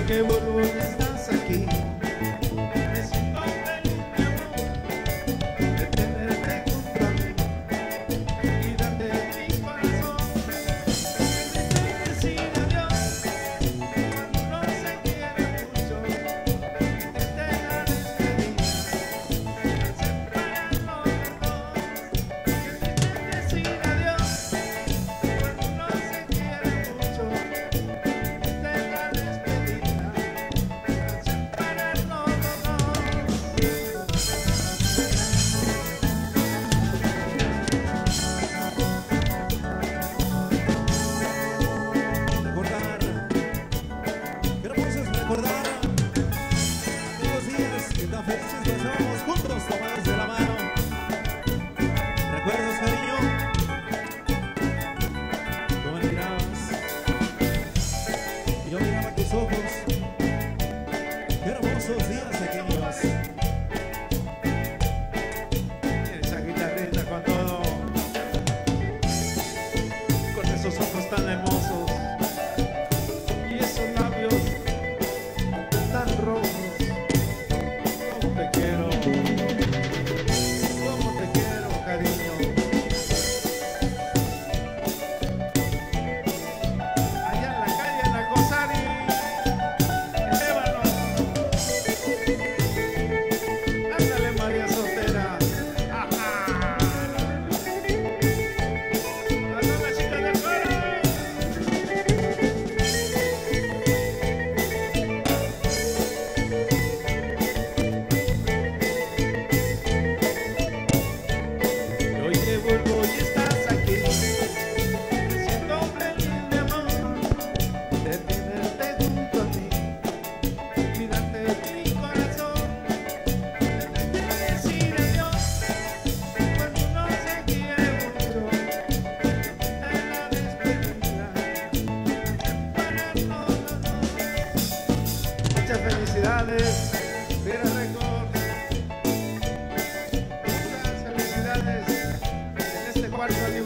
que vuelvo y estás aquí. Me siento feliz, mi amor, de tenerte junto a mí y darte mi corazón. Decir adiós cuando uno se quiere mucho, desde la despedida al separarnos los dos. Decir adiós cuando uno se quiere mucho, desde la despedida al separarnos los dos. Recordar, qué hermoso es recordar aquellos días que tan felices pasábamos juntos, tomados de la mano. ¿Recuerdas, cariño? Tú me mirabas y yo miraba tus ojos. Qué hermosos días aquellos. Esa guitarrita con todo, con esos ojos tan hermosos y esos labios tan rojos. Cómo te quiero, cariño. Allá en la calle, en la Cosari, llévalo. Ándale, María Soltera. Ajá. A todas las chicas del coro. Hoy que vuelvo y estás aquí, me siento feliz, mi amor, de tenerte junto a mí y darte mi corazón. Decir adiós cuando uno se quiere mucho, en la despedida separarnos los dos. Muchas felicidades, Vera Records. Muchas felicidades en este cuarto aniversario.